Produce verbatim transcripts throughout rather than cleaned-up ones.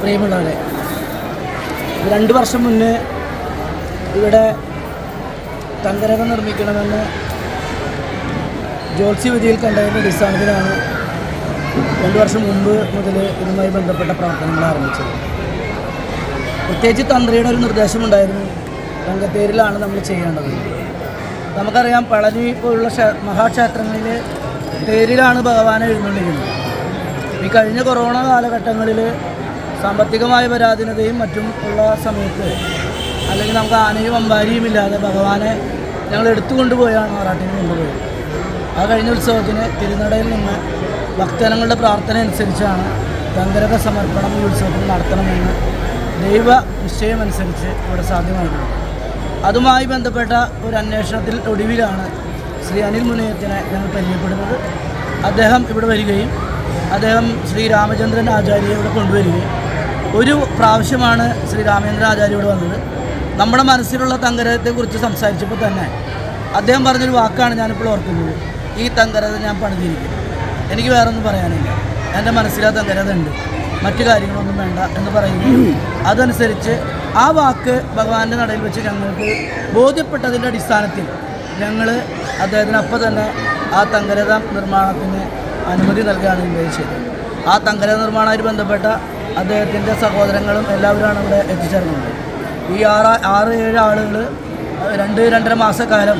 പ്രിയമുള്ളവരെ, രണ്ട് വർഷം മുന്നേ ഇവിടെ തങ്കരകം നിർമ്മിക്കണമെന്ന് ജ്യോത്സ്യ വിധിയിൽ കണ്ടതിൻ്റെ അടിസ്ഥാനത്തിലാണ് രണ്ട് വർഷം മുമ്പ് മുതൽ ഇതുമായി ബന്ധപ്പെട്ട പ്രവർത്തനങ്ങൾ ആരംഭിച്ചത്. പ്രത്യേകിച്ച് തന്ത്രിയുടെ ഒരു നിർദ്ദേശമുണ്ടായിരുന്നു, തങ്കത്തേരിലാണ് നമ്മൾ ചെയ്യേണ്ടത്. നമുക്കറിയാം, പളനി പോലുള്ള മഹാക്ഷേത്രങ്ങളിൽ തേരിലാണ് ഭഗവാനെ എഴുന്നള്ളിക്കുന്നത്. ഈ കഴിഞ്ഞ കൊറോണ കാലഘട്ടങ്ങളിൽ സാമ്പത്തികമായ പരാധീനതയും മറ്റും ഉള്ള സമയത്ത്, അല്ലെങ്കിൽ നമുക്ക് ആനയും അമ്പാരിയും ഇല്ലാതെ ഭഗവാനെ ഞങ്ങൾ എടുത്തുകൊണ്ടുപോയാണ് ആറാട്ടിന് കൊണ്ടുപോയത്. ആ കഴിഞ്ഞ ഉത്സവത്തിന് തിരുനടയിൽ നിന്ന് ഭക്തജനങ്ങളുടെ പ്രാർത്ഥന അനുസരിച്ചാണ് തങ്കരക സമർപ്പണം ഈ ഉത്സവത്തിൽ നടത്തണമെന്ന് ദൈവ നിശ്ചയമനുസരിച്ച് ഇവിടെ സാധ്യമായിട്ടുള്ളത്. അതുമായി ബന്ധപ്പെട്ട ഒരു അന്വേഷണത്തിൽ ഒടുവിലാണ് ശ്രീ അനിൽ മുനിയത്തിനെ ഞങ്ങൾ പരിചയപ്പെടുന്നത്. അദ്ദേഹം ഇവിടെ വരികയും അദ്ദേഹം ശ്രീ രാമചന്ദ്രൻ ആചാര്യയെ ഇവിടെ കൊണ്ടുവരികയും, ഒരു പ്രാവശ്യമാണ് ശ്രീ രാമചന്ദ്രൻ ആചാര്യ ഇവിടെ വന്നത്. നമ്മുടെ മനസ്സിലുള്ള തങ്കരകത്തെക്കുറിച്ച് സംസാരിച്ചപ്പോൾ തന്നെ അദ്ദേഹം പറഞ്ഞൊരു വാക്കാണ് ഞാനിപ്പോൾ ഓർക്കുന്നത്: ഈ തങ്കരത ഞാൻ പണിതിരിക്കും, എനിക്ക് വേറെ ഒന്നും പറയാനില്ല, എൻ്റെ മനസ്സിലാ തങ്കരത ഉണ്ട്, മറ്റു കാര്യങ്ങളൊന്നും വേണ്ട എന്ന് പറയുകയും അതനുസരിച്ച് ആ വാക്ക് ഭഗവാന്റെ നടയിൽ വെച്ച് ഞങ്ങൾക്ക് ബോധ്യപ്പെട്ടതിൻ്റെ അടിസ്ഥാനത്തിൽ ഞങ്ങൾ അദ്ദേഹത്തിന് അപ്പം തന്നെ ആ തങ്കരത നിർമ്മാണത്തിന് അനുമതി നൽകുകയാണ് ഉണ്ടായി ചെയ്തത്. ആ തങ്കരത നിർമ്മാണവുമായി ബന്ധപ്പെട്ട അദ്ദേഹത്തിൻ്റെ സഹോദരങ്ങളും എല്ലാവരുമാണ് ഇവിടെ എത്തിച്ചേർന്നത്. ഈ ആറ് ആറ് ഏഴ് ആളുകൾ രണ്ട് രണ്ടര മാസക്കാലം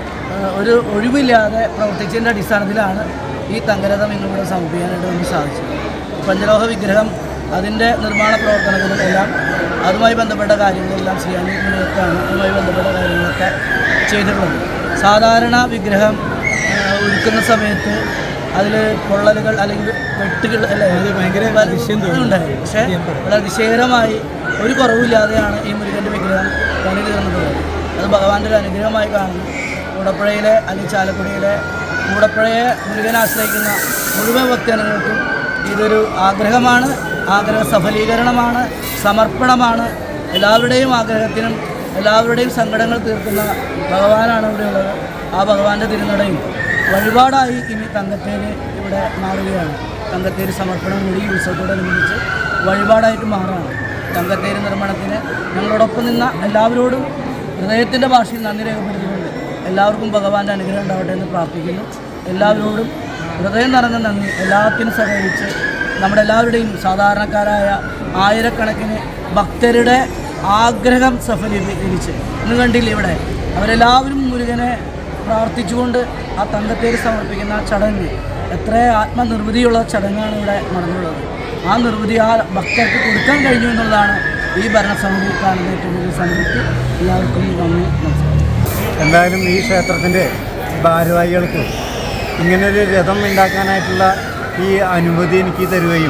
ഒരു ഒഴിവില്ലാതെ പ്രവർത്തിച്ചതിൻ്റെ അടിസ്ഥാനത്തിലാണ് ഈ തങ്കരഥം ഇന്നിവിടെ സമർപ്പിക്കാനായിട്ട് നമുക്ക് സാധിച്ചത്. പഞ്ചലോഹ വിഗ്രഹം, അതിൻ്റെ നിർമ്മാണ പ്രവർത്തനങ്ങളും എല്ലാം അതുമായി ബന്ധപ്പെട്ട കാര്യങ്ങളെല്ലാം ചെയ്യാൻ മുന്നേറ്റാണ് അതുമായി ബന്ധപ്പെട്ട കാര്യങ്ങളൊക്കെ ചെയ്തിട്ടുള്ളത്. സാധാരണ വിഗ്രഹം ഒരുക്കുന്ന സമയത്ത് അതിൽ പൊള്ളലുകൾ അല്ലെങ്കിൽ വെട്ടുകൾ അല്ലേ, അത് ഭയങ്കര ഉണ്ടായി. പക്ഷേ വളരെ അതിശയകരമായി ഒരു കുറവില്ലാതെയാണ് ഈ മുരുകൻ്റെ വിഗ്രഹം പണി തീർന്നിട്ടുള്ളത്. അത് ഭഗവാന്റെ ഒരു അനുഗ്രഹമായി കാണുന്നു. മൂടപ്പുഴയിലെ അല്ലെങ്കിൽ ചാലക്കുടിയിലെ മൂടപ്പുഴയെ മുരുകനെ ആശ്രയിക്കുന്ന മുഴുവൻ ഭക്തജനങ്ങൾക്കും ഇതൊരു ആഗ്രഹമാണ്, ആഗ്രഹ സഫലീകരണമാണ്, സമർപ്പണമാണ്. എല്ലാവരുടെയും ആഗ്രഹത്തിനും എല്ലാവരുടെയും സങ്കടങ്ങൾ തീർക്കുന്ന ഭഗവാനാണ് ഇവിടെയുള്ളത്. ആ ഭഗവാന്റെ തിരുനടയിൽ വഴിപാടായി ഇനി തങ്കത്തേര് ഇവിടെ മാറുകയാണ്. തങ്കത്തേര് സമർപ്പണം കൂടി ഈ ഉത്സവത്തോടനുബന്ധിച്ച് വഴിപാടായിട്ട് മാറുകയാണ്. തങ്കത്തേര് നിർമ്മാണത്തിന് ഞങ്ങളോടൊപ്പം നിന്ന എല്ലാവരോടും ഹൃദയത്തിൻ്റെ ഭാഷയിൽ നന്ദി രേഖപ്പെടുത്തിക്കൊണ്ട് എല്ലാവർക്കും ഭഗവാന്റെ അനുഗ്രഹം ഉണ്ടാവട്ടെ എന്ന് പ്രാർത്ഥിക്കുന്നു. എല്ലാവരോടും ഹൃദയം നിറഞ്ഞ നന്ദി. എല്ലാത്തിനും സഹകരിച്ച് നമ്മുടെ എല്ലാവരുടെയും സാധാരണക്കാരായ ആയിരക്കണക്കിന് ഭക്തരുടെ ആഗ്രഹം സഫലീകരിച്ച് ഇന്ന് കണ്ടില്ല ഇവിടെ അവരെല്ലാവരും മുരുകനെ പ്രാർത്ഥിച്ചുകൊണ്ട് ആ തങ്കത്തേര് സമർപ്പിക്കുന്ന ചടങ്ങ് എത്ര ആത്മനിർവൃതിയുള്ള ചടങ്ങാണ് ഇവിടെ നടന്നുള്ളത്. ആ നിർവൃതി ആ ഭക്തർക്ക് കൊടുക്കാൻ കഴിഞ്ഞു എന്നുള്ളതാണ് ഈ ഭരണസമിതി കാണുന്ന ഏറ്റവും വലിയ സംതൃപ്തി. എല്ലാവർക്കും നന്ദി, നമസ്കാരം. എന്തായാലും ഈ ക്ഷേത്രത്തിൻ്റെ ഭാരവാഹികൾക്ക് ഇങ്ങനൊരു രഥം ഉണ്ടാക്കാനായിട്ടുള്ള ഈ അനുമതി എനിക്ക് തരുകയും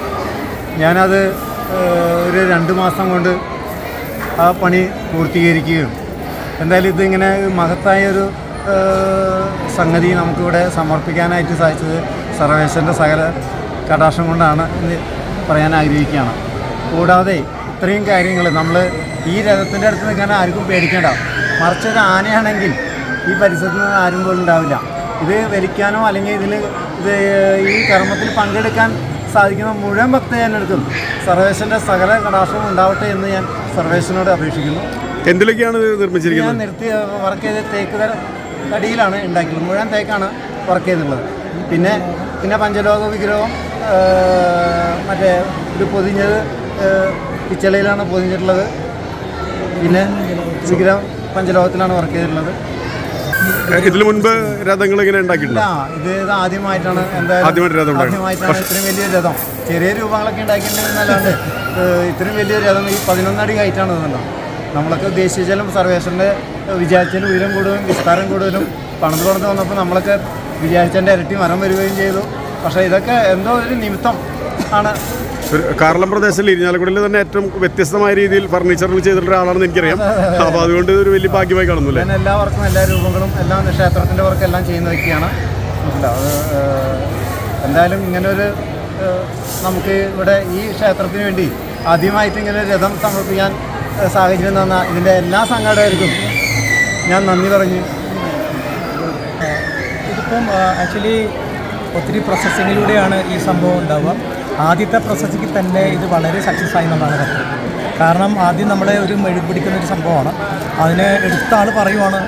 ഞാനത് ഒരു രണ്ട് മാസം കൊണ്ട് ആ പണി പൂർത്തീകരിക്കുകയും, എന്തായാലും ഇതിങ്ങനെ മഹത്തായൊരു സംഗതി നമുക്കിവിടെ സമർപ്പിക്കാനായിട്ട് സാധിച്ചത് സർവേശ്വരൻ്റെ സകല കടാക്ഷം കൊണ്ടാണ് എന്ന് പറയാൻ ആഗ്രഹിക്കുകയാണ്. കൂടാതെ ഇത്രയും കാര്യങ്ങൾ നമ്മൾ ഈ രഥത്തിൻ്റെ അടുത്ത് നിൽക്കാൻ ആർക്കും പേടിക്കേണ്ട. മറിച്ചൊരു ആനയാണെങ്കിൽ ഈ പരിസരത്ത് നിന്ന് ആരും പോലും ഉണ്ടാവില്ല. ഇത് വലിക്കാനോ അല്ലെങ്കിൽ ഇതിൽ ഇത് ഈ കർമ്മത്തിൽ പങ്കെടുക്കാൻ സാധിക്കുന്ന മുഴുവൻ ഭക്തജനങ്ങൾക്കും സർവേശ്വരൻ്റെ സകല കടാക്ഷവും ഉണ്ടാവട്ടെ എന്ന് ഞാൻ സർവേശ്വരനോട് അപേക്ഷിക്കുന്നു. എന്തിലൊക്കെയാണ് നിർമ്മിച്ചിരിക്കുന്നത്? ഞാൻ നിർത്തി വർക്ക് ചെയ്ത് തേക്ക് തടിയിലാണ് ഉണ്ടാക്കിയത്. മുഴുവൻ തേക്കാണ് വർക്ക് ചെയ്തിട്ടുള്ളത്. പിന്നെ പിന്നെ പഞ്ചലോക വിഗ്രഹം മറ്റേ ഇത് പൊതിഞ്ഞത് പിച്ചളയിലാണ് പൊതിഞ്ഞിട്ടുള്ളത്. പിന്നെ വിഗ്രഹം പഞ്ചലോകത്തിലാണ് വർക്ക് ചെയ്തിട്ടുള്ളത്. ഇതിനു മുൻപ് രഥങ്ങൾ ഇങ്ങനെ ഉണ്ടാക്കിയിട്ടില്ല. ഇത് ഇത് ആദ്യമായിട്ടാണ് എന്തായാലും ആദ്യമായിട്ടാണ് ഇത്രയും വലിയൊരു രഥം. ചെറിയ രൂപങ്ങളൊക്കെ ഉണ്ടാക്കിയിട്ടുണ്ടെന്നല്ലാണ്ട് ഇത്രയും വലിയൊരു രഥം ഈ പതിനൊന്നടി ഹൈറ്റാണ് ഇതുണ്ടോ. നമ്മളൊക്കെ ഉദ്ദേശിച്ചാലും സർവേശ്വരൻ്റെ വിചാരിച്ചാലും ഉയരം കൂടുതലും വിസ്താരം കൂടുതലും പണിത് പണിത് വന്നപ്പോൾ നമ്മളൊക്കെ വിചാരിച്ചതിൻ്റെ ഇരട്ടി മരം വരികയും ചെയ്തു. പക്ഷേ ഇതൊക്കെ എന്തോ ഒരു നിമിത്തം ആണ്. കാർളം പ്രദേശത്തിൽ ഇരിഞ്ഞാലക്കുടയിൽ തന്നെ ഏറ്റവും വ്യത്യസ്തമായ രീതിയിൽ ഫർണിച്ചറുകൾ ചെയ്തിട്ടുള്ള ആളാണെന്ന് എനിക്കറിയാം. അപ്പോൾ അതുകൊണ്ട് ഒരു വലിയ ഭാഗ്യമായി കാണുന്നില്ല. ഞാൻ എല്ലാ വർക്കും എല്ലാ രൂപങ്ങളും എല്ലാം ക്ഷേത്രത്തിൻ്റെ വർക്ക് എല്ലാം ചെയ്യുന്ന വ്യക്തിയാണ്. അത് എന്തായാലും ഇങ്ങനൊരു നമുക്ക് ഇവിടെ ഈ ക്ഷേത്രത്തിന് വേണ്ടി ആദ്യമായിട്ട് ഇങ്ങനെ രഥം സമർപ്പിക്കാൻ സാഹചര്യം തന്ന ഇതിൻ്റെ എല്ലാ സംഘാടകർക്കും ഞാൻ നന്ദി പറഞ്ഞു. ഇതിപ്പം ആക്ച്വലി ഒത്തിരി പ്രോസസ്സിങ്ങിലൂടെയാണ് ഈ സംഭവം ഉണ്ടാവുക. ആദ്യത്തെ പ്രൊസസ്റ്റിക്ക് തന്നെ ഇത് വളരെ സക്സസ് ആയി എന്നുള്ളതാണ് പറഞ്ഞത്. കാരണം ആദ്യം നമ്മളെ ഒരു മെഴുപിടിക്കുന്ന ഒരു സംഭവമാണ്. അതിന് എടുത്ത ആൾ പറയുവാണ്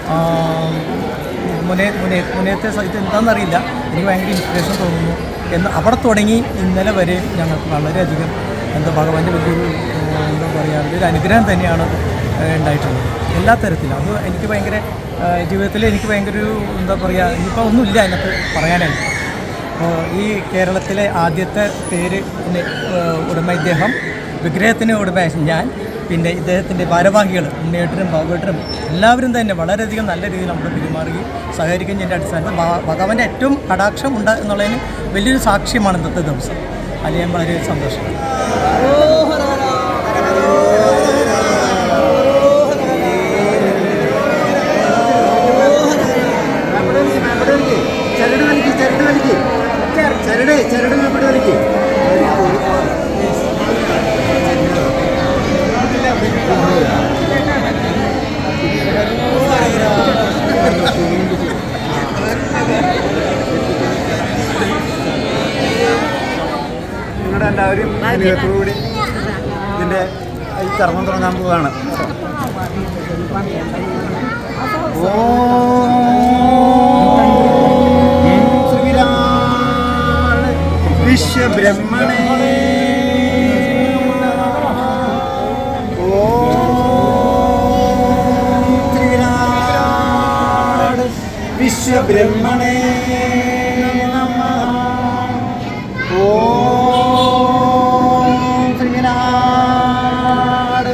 മുനേ മുനേ മുനേത്തെ ഇത് എന്താണെന്നറിയില്ല, എനിക്ക് ഭയങ്കര ഇൻസ്പിറേഷൻ തോന്നുന്നു എന്ന്. അവിടെ തുടങ്ങി ഇന്നലെ വരെ ഞങ്ങൾക്ക് വളരെയധികം എന്താ ഭഗവാന്റെ വലിയൊരു എന്താ പറയുക ഒരു അനുഗ്രഹം തന്നെയാണ് ഉണ്ടായിട്ടുള്ളത് എല്ലാ തരത്തിലും. അത് എനിക്ക് ഭയങ്കര ജീവിതത്തിൽ എനിക്ക് ഭയങ്കര ഒരു എന്താ പറയുക, ഇനിയിപ്പോൾ ഒന്നുമില്ല അതിനകത്ത് പറയാനായിട്ട്. അപ്പോൾ ഈ കേരളത്തിലെ ആദ്യത്തെ പേര് ഉടമ ഇദ്ദേഹം, വിഗ്രഹത്തിന് ഉടമ ഞാൻ, പിന്നെ ഇദ്ദേഹത്തിൻ്റെ ഭാരവാഹികൾ ഉണ്ണിയേട്ടനും ബാബുവേട്ടനും എല്ലാവരും തന്നെ വളരെയധികം നല്ല രീതിയിൽ നമ്മൾ പെരുമാറുകയും സഹകരിക്കുകയും ചെയ്യുന്ന അടിസ്ഥാനത്തിൽ ഭഗവാന്റെ ഏറ്റവും കടാക്ഷം ഉണ്ട് എന്നുള്ളതിന് വലിയൊരു സാക്ഷ്യമാണ് ഇന്നത്തെ ദിവസം. അതിൽ ഞാൻ വളരെ സന്തോഷം. നിങ്ങളുടെ എല്ലാവരും കൂടി ഇതിൻ്റെ ഈ കർമ്മം തുടങ്ങാൻ പോവുകയാണ്. വിശ്വബ്രഹ്മണേ വിശ്വബ്രഹ്മണേ നമഃ. ഓം ശ്രീനാട്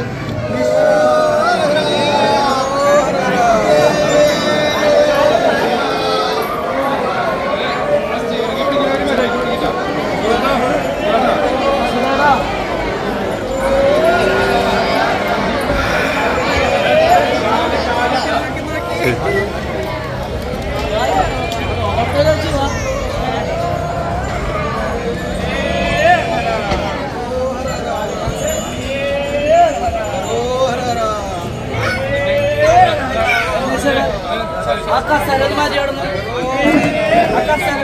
आकाश सैलड में जोड़ना आकाश सैलड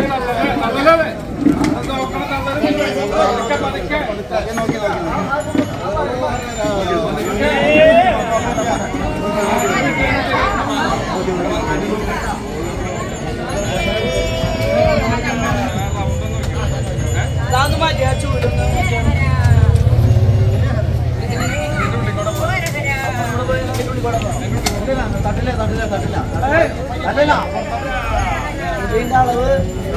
दादू में जा चूड़ना തട്ടില്ല തട്ടില്ല തട്ടില്ല തട്ടില്ല ഇതിൻ്റെ അളവ്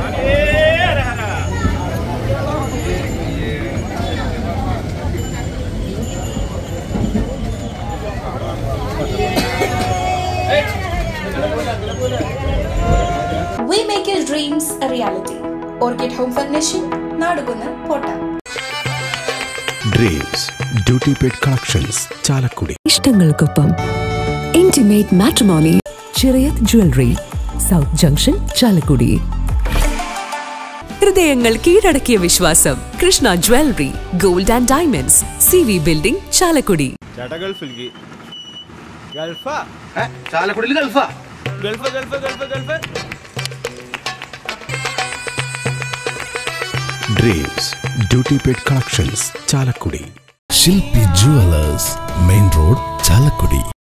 We make your dreams a reality. Orchid Home Furnishing, Nadugunna, Pota. Dreams, Duty Paid Collections, Chalakudi. ഇഷ്ടങ്ങൾക്കൊപ്പം intimate matrimony, Chirayath jewellery, south junction, Chalakudi. ഹൃദയങ്ങൾ കീഴടക്കിയ വിശ്വാസം Krishna jewellery, gold and diamonds, C V building, Chalakudi. ചാലക്കുടിയിൽ ഗൾഫാ Gulf Gulf Gulf Gulf Dreams, Duty Paid Collections, Chalakudi. Shilpi Jewelers, Main Road, Chalakudi.